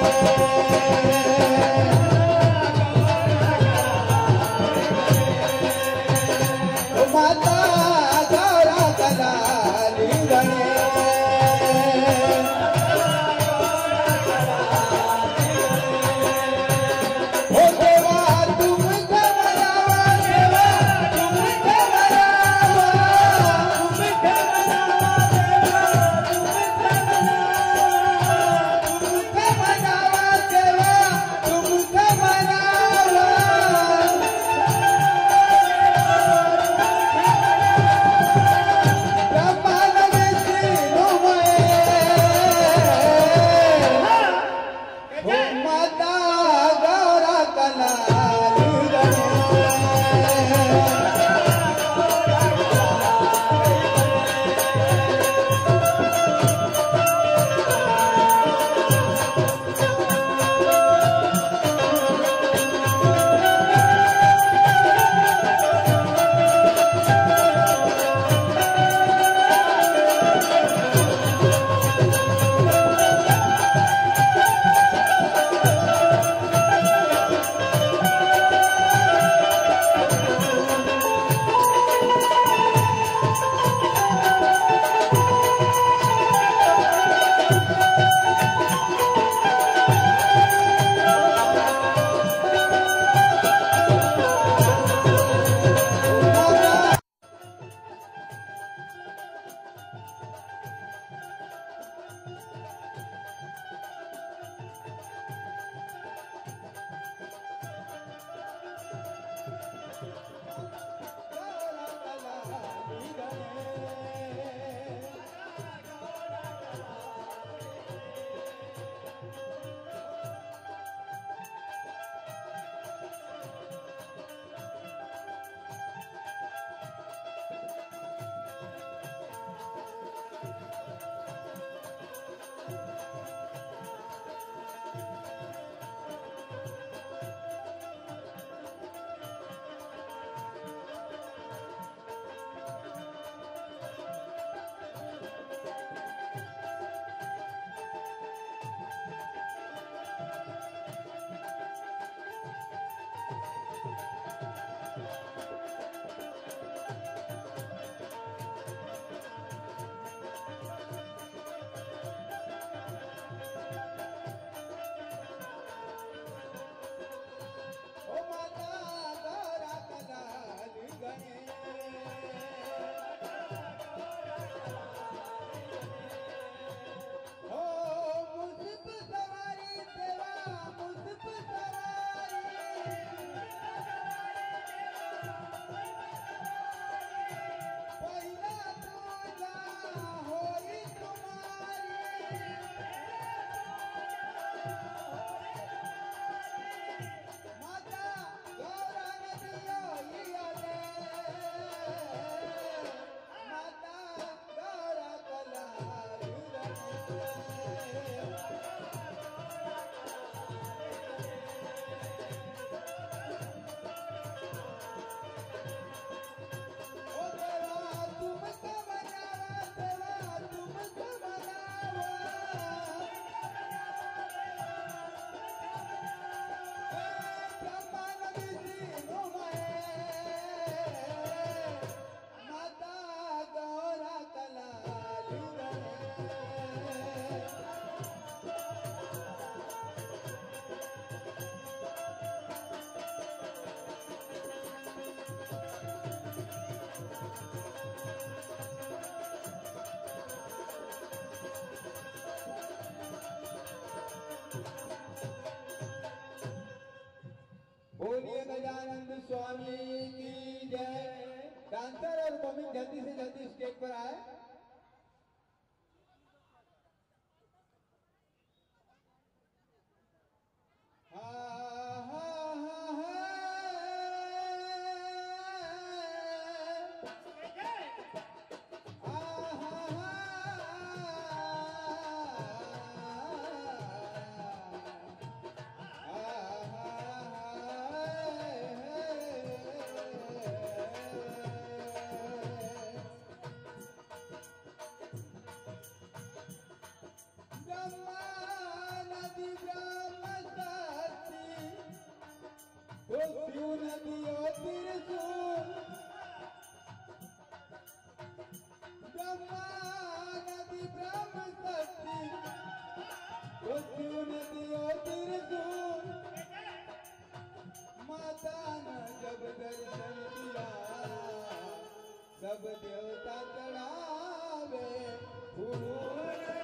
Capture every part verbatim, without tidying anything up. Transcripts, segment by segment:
बोलिए गजानंद स्वामी की जय। डांसर और कॉमिक जल्दी से जल्दी स्टेज पर आए। क्यों न दियो त्रिशूल माता न जब दर्शन दिया सब देवता चढ़ावे फूल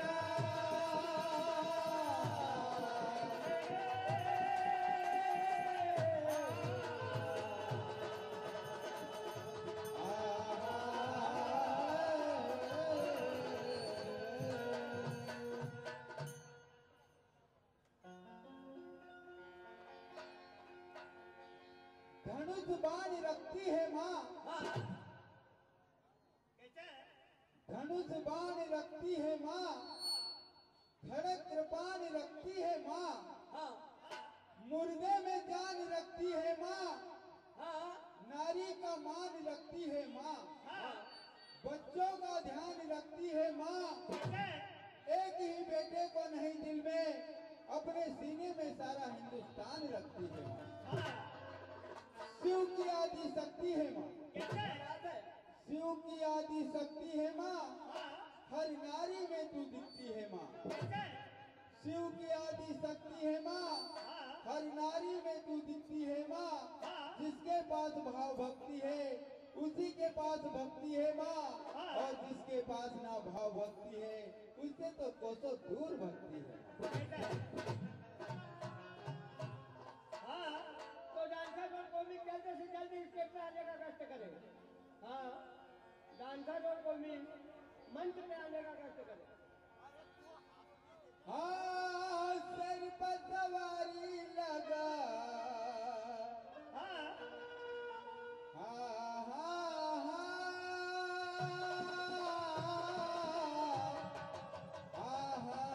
धनुष बाण रखती है माँ धनुष बाण रखती है माँ खड़ग कृपाण रखती है माँ मुर्दे में जान रखती है माँ नारी का मान रखती है माँ बच्चों का ध्यान रखती है माँ एक ही बेटे को नहीं दिल में अपने सीने में सारा हिंदुस्तान रखती है माँ शिव की आदि शक्ति है माँ शिव की आदि शक्ति है माँ हर नारी में तू दिखती है माँ शिव की आदि शक्ति है माँ हर नारी में तू दिखती है माँ जिसके पास भाव भक्ति है उसी के पास भक्ति है माँ और जिसके पास ना भाव भक्ति है उससे तो कोसों दूर भक्ति है। जल्दी से जल्दी स्टेज पे आने का कष्ट करें। हाँ, डांसर और कौमी मंच पे आने का कष्ट करें। हाँ, सिर पर सवारी लगा हाँ हाँ हाँ हाँ हाँ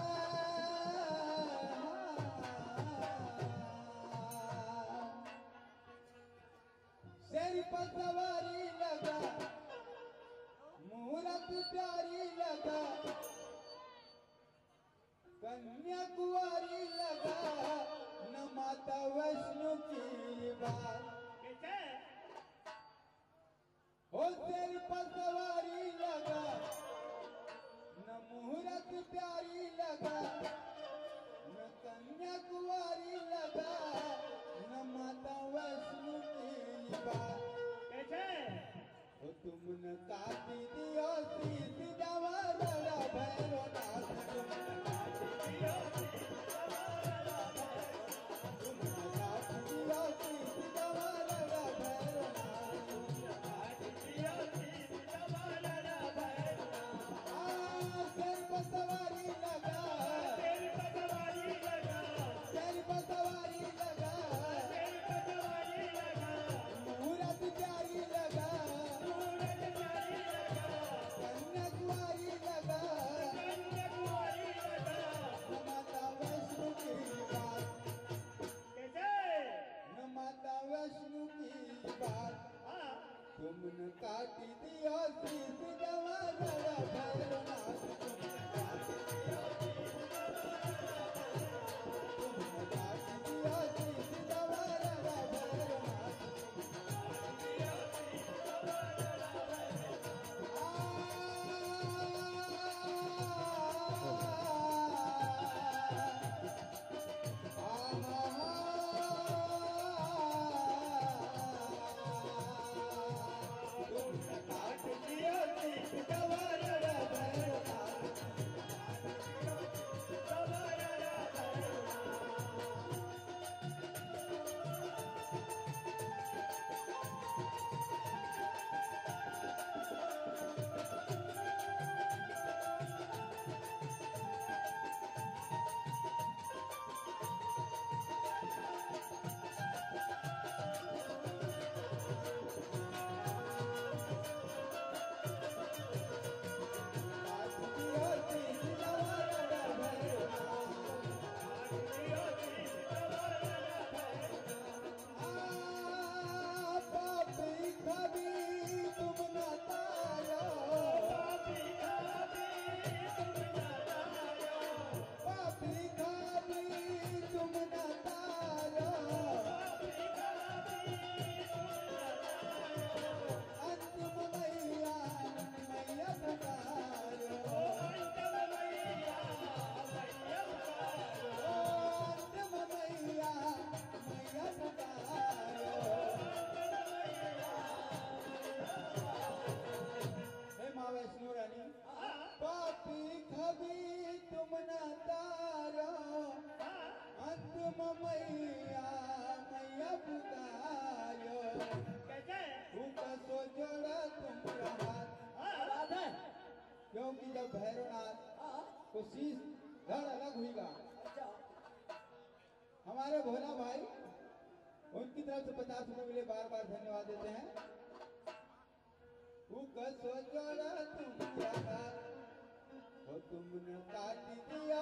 सिर पर सवारी लगा मूरत प्यारी लगा कन्याकुमारी लगा न माता वैष्णो की बात हो सिर पर सवारी लगा न मुहूर्त प्यारी लगा न कन्याकुमारी लगा न माता वैष्णो की बात हो तुमने काटी दियो शीश जवा लड़ा भैरो नाथ तुमने काटी दियो शीश जवा लड़ा भैरो तुमने काटी दियो शीश जवा लड़ा भैरो नाथ तुमने काटी दियो शीश जवा लड़ा भैरो आ सिर पर सवारी लगा हमारे भोला भाई उनकी तरफ से पचास रुपए मिले, बार बार धन्यवाद देते हैं। हो तुमने काटी दिया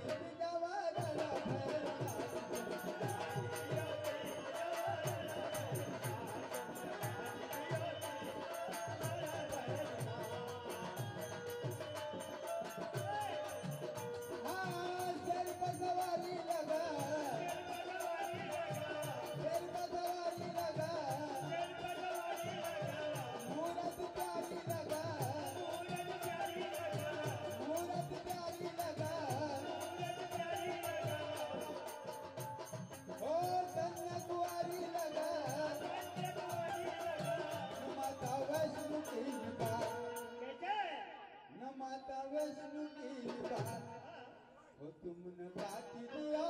माता वैष्णो की बात हो तुमने काटी दिया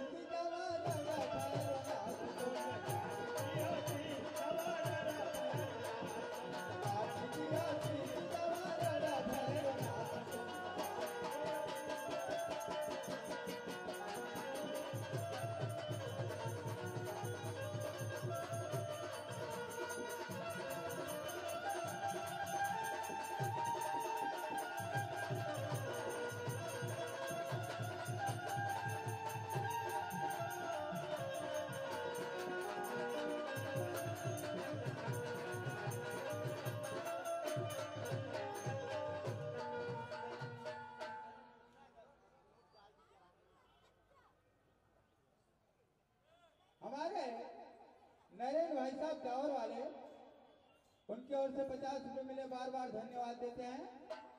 हमारे नरेंद्र भाई साहब टावर वाले, उनकी ओर से पचास रुपए मिले, बार बार धन्यवाद देते हैं।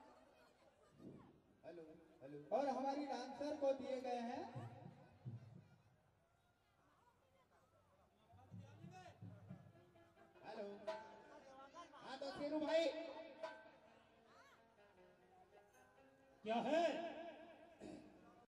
Hello hello. और हमारी डांसर को दिए गए हैं हेलो। हाँ तो शेरू भाई क्या है?